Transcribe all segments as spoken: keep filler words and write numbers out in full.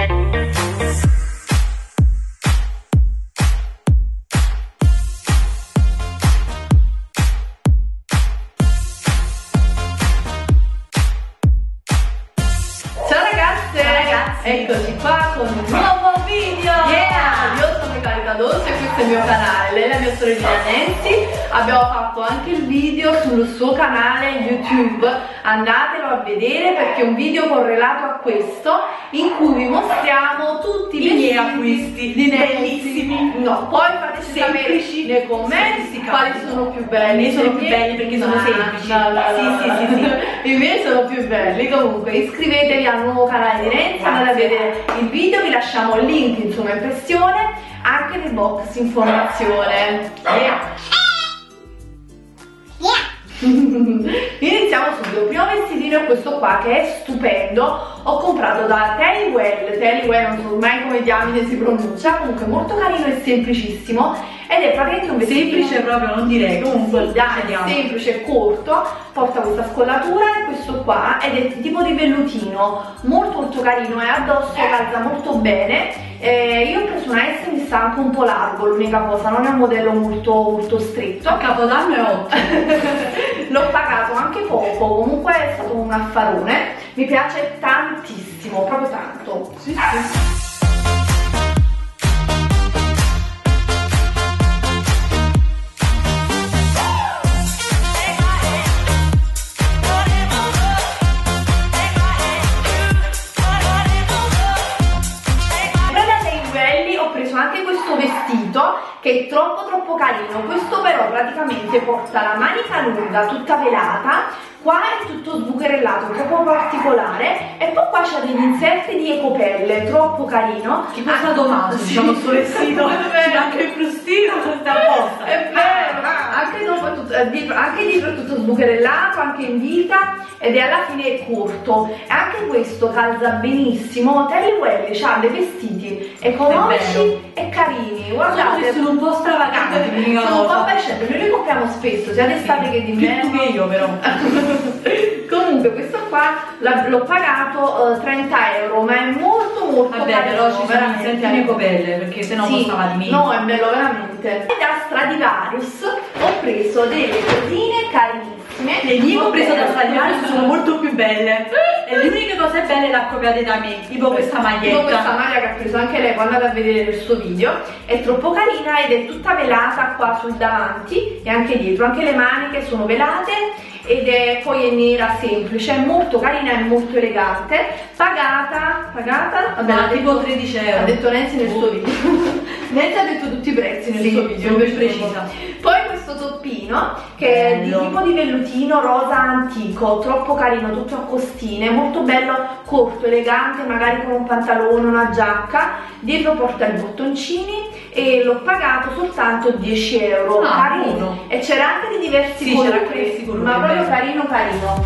Eccoci qua con un nuovo video! Yeah! Io sono Carica Dolce e questo è il mio canale, lei è la mia sorellina Nancy. Abbiamo fatto anche il video sul suo canale YouTube, andatelo a vedere perché è un video correlato a questo in cui vi mostriamo tutti i miei acquisti di bellissimi. No, poi fateci sapere nei commenti quali sono più belli. I miei sono più belli perché sono semplici. No, no, sì, no, sì, no. sì, sì. I miei sono più belli. Comunque iscrivetevi al nuovo canale di Nancy, andate a vedere il video, vi lasciamo il link in sovraimpressione anche nel box informazione. Yeah. Iniziamo subito. Il primo vestitino è questo qua che è stupendo, ho comprato da Tellywell. Tellywell non so mai come diamine si pronuncia, comunque molto carino e semplicissimo ed è praticamente un vestitino semplice proprio, non direi, comunque sì, dai, semplice e corto, porta questa scollatura e questo qua ed è tipo di vellutino, molto molto carino e addosso calza molto bene. Eh, io ho preso una S, mi sta anche un po' largo, l'unica cosa, non è un modello molto molto stretto. A capodanno è ottimo. L'ho pagato anche poco, comunque è stato un affarone, mi piace tantissimo, proprio tanto. Sì, sì. Anche questo vestito che è troppo troppo carino, questo però praticamente porta la manica lunga tutta velata, qua è tutto sbucherellato, troppo particolare e poi qua c'ha degli inserti di ecopelle, troppo carino. Tipo ah, Sadomaso, sì. Diciamo sto vestito, c'è anche il frustino, sta apposta. È vero, anche, dopo è tutto, dietro, anche dietro è tutto sbucherellato, anche in vita ed è alla fine è corto. E anche questo calza benissimo. Tellywell c'ha dei vestiti economici e carini, guardate, sono un po' stravaganti, sono un po' pescette, noi li compriamo spesso sia d'estate che d'inverno. Più che io però. Comunque questo qua l'ho pagato uh, trenta euro, ma è molto molto vabbè carino, però ci sono inserti alle copelle perché sennò sì, costava di meno. no, è bello veramente. E da Stradivarius ho preso delle cosine carinissime. Le mie che ho preso da Stradivarius sono molto più belle e le uniche cose belle le ha copiate da me, tipo questa maglietta, tipo questa maglia che ha preso anche lei quando andate a vedere il suo video, è troppo carina ed è tutta velata qua sul davanti e anche dietro, anche le maniche sono velate ed è poi è nera semplice, è molto carina e molto elegante, pagata pagata vabbè, no, tipo tredici euro, ha detto Nancy nel suo video. Nancy ha detto tutti i prezzi nel sì, suo video, sono più precisa. Poi questo toppino che è di tipo di vellutino rosa antico, troppo carino, tutto a costine, molto bello, corto, elegante, magari con un pantalone, una giacca, dietro porta i bottoncini e l'ho pagato soltanto dieci euro, ah, carino, buono. E c'era anche di diversi sì, colori, c'era anche diversi colori, ma proprio carino carino.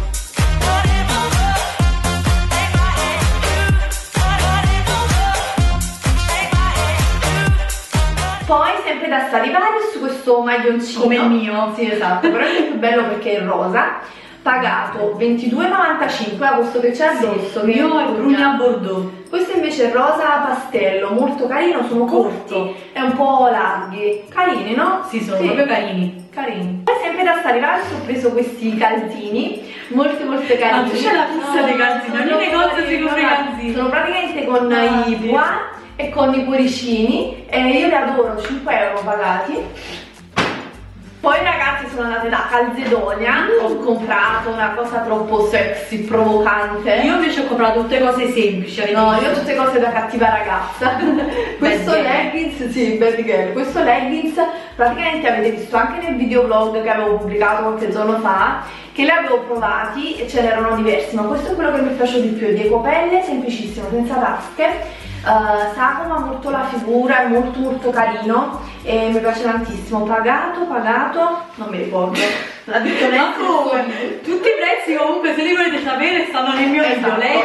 Poi sempre da Stradivarius questo maglioncino come il mio, sì esatto, però è più bello perché è rosa, pagato ventidue e novantacinque, a questo che c'è addosso, sì, io è bruna bordeaux, questo invece è rosa pastello, molto carino, sono corti e un po' larghi, carini no? Sì, sono sì. proprio carini carini. Poi sempre da Stradivarius ho preso questi calzini molto molto carini. Ma tu c'è la fissa dei calzini, ogni negozio si compra i calzini, sono praticamente con ah, i bois e con i cuoricini e io li adoro, cinque euro pagati. Poi ragazzi sono andate da Calzedonia, mm. ho comprato una cosa troppo sexy, provocante. Io invece ho comprato tutte cose semplici. No, io ho tutte cose da cattiva ragazza. Questo leggings, sì, baby girl, questo leggings praticamente avete visto anche nel videoblog che avevo pubblicato qualche giorno fa, che li avevo provati e ce n'erano diversi, ma questo è quello che mi piace di più, è di ecopelle, semplicissimo, senza tasche. Uh, sagoma molto la figura, è molto molto carino e mi piace tantissimo. Pagato, pagato, non mi ricordo, l'ha detto lei. Tutti i prezzi comunque se li volete sapere stanno nel mio video, lei è troppo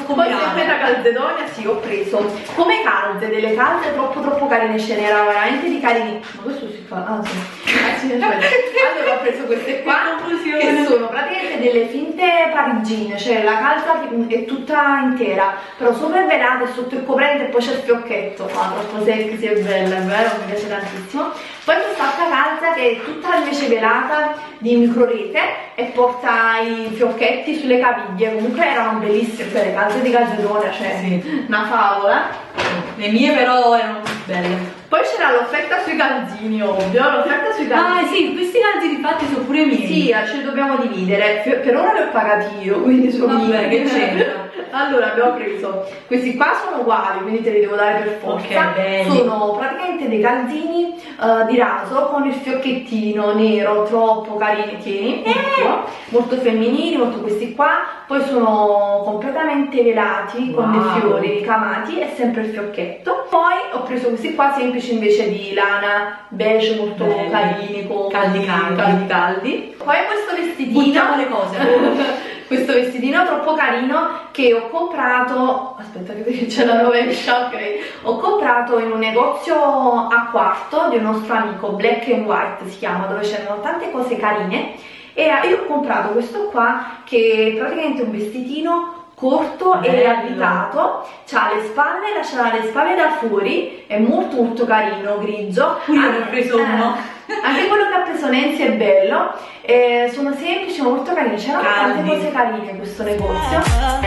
troppo Poi mirate. sempre da Calzedonia, sì, ho preso come calze, delle calze troppo troppo carine, ce n'era veramente di carini. Ma questo si fa, ah sì, ah, sì allora ho preso queste qua, che sono praticamente delle finte parigine, cioè la calza è tutta intera, però sopra è velata e sotto è coprente e poi c'è il fiocchetto, ma troppo sexy e bella, è vero, mi piace tantissimo. Poi quest'altra calza che è tutta invece velata di microrete e porta i fiocchetti sulle caviglie, comunque erano bellissime, cioè le calze di Calzedonia, cioè Sì. una favola. Le mie però erano più belle. Poi c'era l'offerta sui calzini, ovvio, l'offerta sui calzini. Ah sì, questi calzi infatti sono pure miei. Sì, ce li dobbiamo dividere. Per ora li ho pagati io, quindi sono Vabbè, miei. che c'entra? Allora abbiamo preso questi qua, sono uguali, quindi te li devo dare per forza. Ok, belli. Sono praticamente dei calzini uh, di raso con il fiocchettino nero, troppo carini, tieni, ecco, molto femminili, molto questi qua. Poi sono completamente velati con Wow. dei fiori ricamati e sempre il fiocchetto. Poi ho preso questi qua semplici invece di lana beige, molto Belli. carini, con Caldi, caldi. caldi caldi. Poi questo vestitino, Buttiamo le cose. questo vestitino troppo carino che ho comprato, aspetta che c'è la rovescia, ok, ho comprato in un negozio a Quarto di un nostro amico, Black and White si chiama, dove c'erano tante cose carine, e io ho comprato questo qua che è praticamente un vestitino corto e Bello. avvitato, c'ha le spalle, lascia le spalle da fuori, è molto molto carino, grigio. Pure io ne ho Anche- preso uno. anche quello che ha preso Nancy è bello, eh, sono semplici, molto carini, c'erano tante Caldi. cose carine in questo negozio.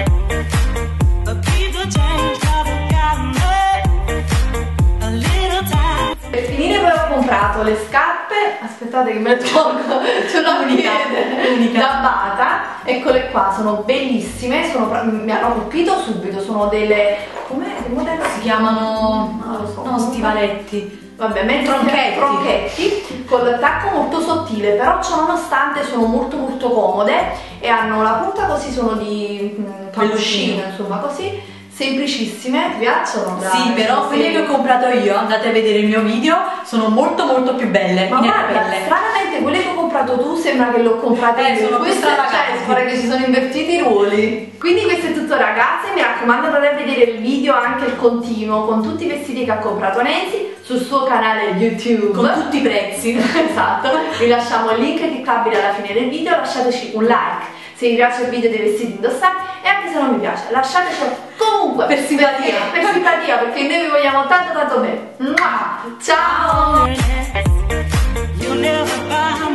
Per finire poi ho comprato le scarpe, aspettate che me le tolgo, ce l'ho Unica, unica. da Bata, eccole qua, sono bellissime, sono, mi hanno colpito subito, sono delle, come che modello Si chiamano Non lo so. no, stivaletti. Vabbè, mentre Tronchetti. tronchetti con l'attacco molto sottile, però ciò nonostante sono molto molto comode e hanno la punta così, sono di mm, cappuccino, insomma così, semplicissime, ti piacciono? Sì, Dai, però sì. quelle che ho comprato io, andate a vedere il mio video, sono molto molto più belle. Ma in guarda, pelle. stranamente quelle che ho comprato tu sembra che l'ho comprate Eh, io. sono più Queste, stravaganti. cioè, sembra che si sono invertiti i ruoli. Quindi questo è tutto ragazze, mi raccomando andate a vedere il video anche il continuo con tutti i vestiti che ha comprato Nancy sul suo canale YouTube. Con tutti i prezzi. Esatto, vi lasciamo il link cliccabile alla fine del video, lasciateci un like se vi piace il video dei vestiti indossati e anche se non vi piace lasciatecelo comunque Per simpatia. perché, per simpatia perché noi vi vogliamo tanto tanto bene. Mua! Ciao! You never buy